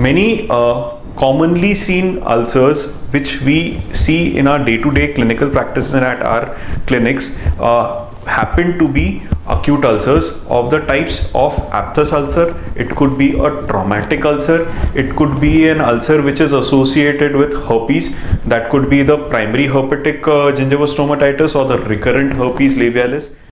Many commonly seen ulcers which we see in our day-to-day clinical practice and at our clinics happen to be acute ulcers of the types of aphthous ulcer. It could be a traumatic ulcer, it could be an ulcer which is associated with herpes, that could be the primary herpetic gingival stomatitis or the recurrent herpes labialis.